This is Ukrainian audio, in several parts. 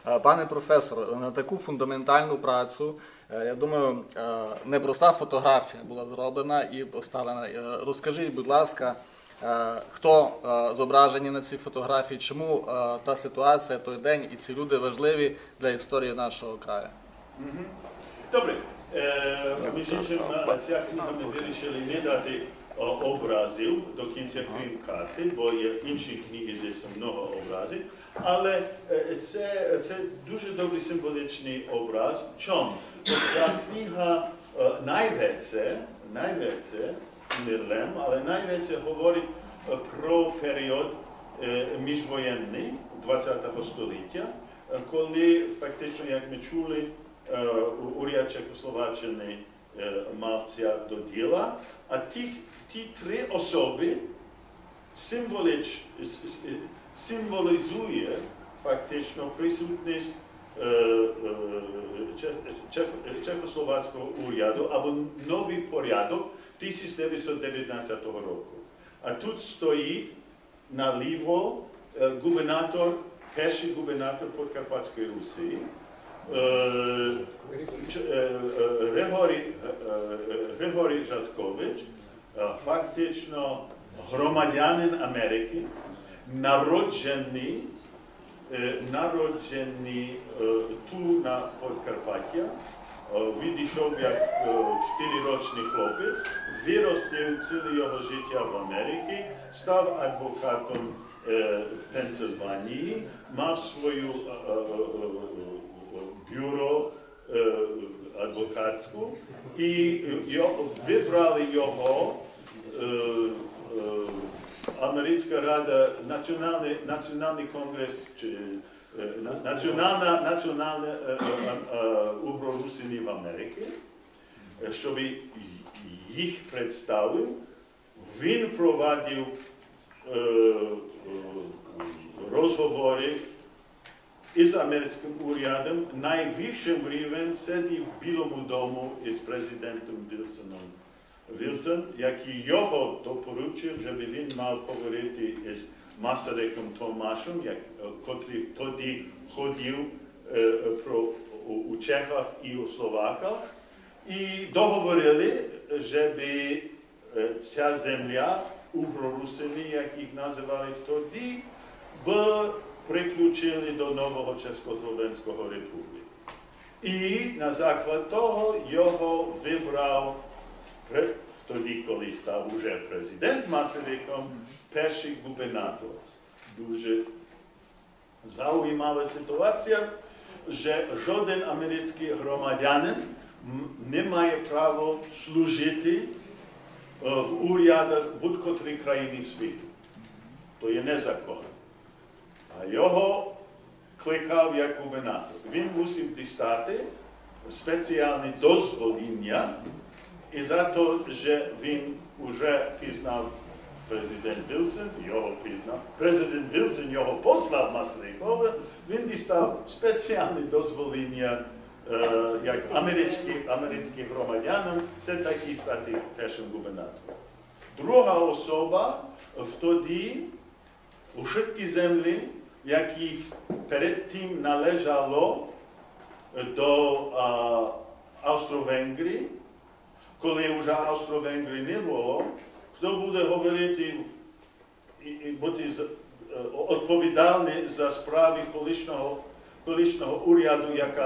Пане професоре, на таку фундаментальну працю, я думаю, непроста фотографія була зроблена і поставлена. Розкажіть, будь ласка, хто зображені на цій фотографії, чому та ситуація, той день і ці люди важливі для історії нашого краю? Добре. Між іншим, ця книга ми вирішили не дати образів до кінця, крім карти, бо є інші книги, де є много образів. Але це дуже добрий символічний образ. Чому? Бо ця книга найвідше, мирлем, але найвідше говорить про період міжвоєнний 20-го століття, коли фактично, як ми чули, уряд Чехословаччини мався до діла, а ті три особи символізує фактично присутність чехословацького уряду або новий порядок 1919 року. А тут стоїть наліво перший губернатор Подкарпатської Русі, Григорій Жаткович, фактично громадянин Америки, народжений тут на Подкарпаття, відійшов як 4-річний хлопець, виростив ціле його життя в Америці, став адвокатом в Пенсильванії, мав свою бюро адвокатську і вибрали його Американська рада, Національний конгрес, національна УГРО-Русинів Америки, щоб їх представив. Він провадив розговори із американським урядом, найвищим рівень сидів в Білому дому із президентом Вілсон, який його допоручив, щоб він мав говорити із Масариком Томашем, котрий тоді ходив у Чехах і у Словаках, і договорили, щоб ця земля, угро-русини, як їх називали тоді, приключили до нового Чеськословенського республіки. І на заклад того його вибрав тоді, коли став уже президент Масариком, перший губернатор. Дуже зaujímavá ситуація, що жоден американський громадянин не має права служити в урядах будь-котрої країни світу. То є незаконно. А його кликав як губернатор. Він мусив дістати спеціальне дозвоління, і за те, що він вже пізнав президент Вілсон, його пізнав, президент Вілсон його послав Масарикові, він дістав спеціальне дозвоління як американським громадянам, все таки стати першим губернатором. Друга особа тоді у всі землі, які перед тим належало до Австро-Венгрії, коли вже Австро-Венгрії не було, хто буде говорити і бути відповідальний за справи колишнього уряду,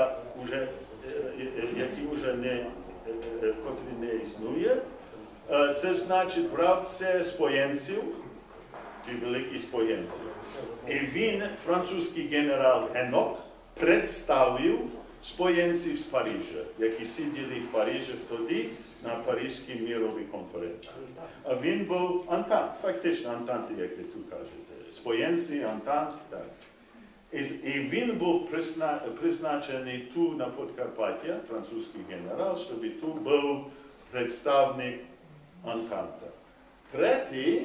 який вже не існує. Це значить, брав це споєнців, чи великих споєнців. І він, французький генерал Генок, представив споєнців з Парижа, які сиділи в Парижі тоді на Паризькій міровій конференції. А він був Антант, фактично Антант, як ви тут кажете. Споєнці, Антант, так. І він був призначений тут на Подкарпаття, французький генерал, щоб тут був представник Антанта. Третій,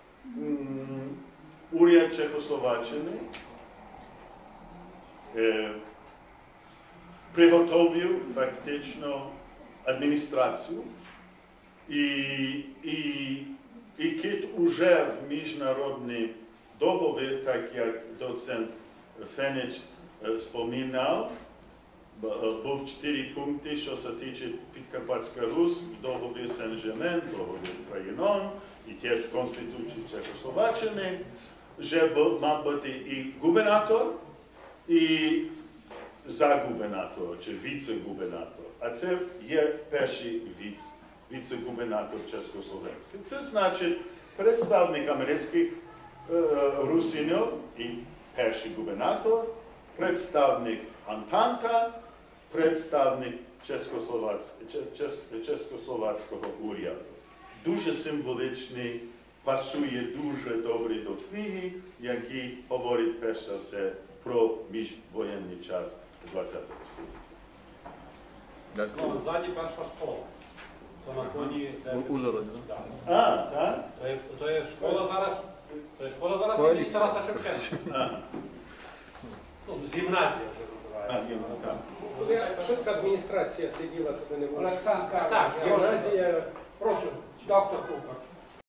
уряд Чехословаччини приготовив фактично адміністрацію і кит уже в міжнародний договір, так як доцент Фенич спомінав, був 4 пункти, що се тиче Підкарпатська Русь, договір Сен-Жермен, договір Трайнон, і теж в Конституції Чехословаччини, що мав бути і губернатор, і загубернатор, чи віце-губернатор. А це є перший віце-губернатор Чехословацький. Це значить представник американських русинів і перший губернатор, представник Антанта, представник чехословацького уряду. Дуже символічний, пасує дуже добре до книги, який говорить перш за все про міжвоєнний час ХХ століття. Дякую. Ну, ззаді перша школа. То на фоні... Ужгороді, Так. А, так? То є школа зараз... То є школа зараз Коаліція. імені Тараса Шевченка. Ага. Ну, з гімназія вже називається. Так. Швидка адміністрація сиділа, то ви не можете. Олександр Так, Карлович, я Гімназія, прошу, доктор Купер.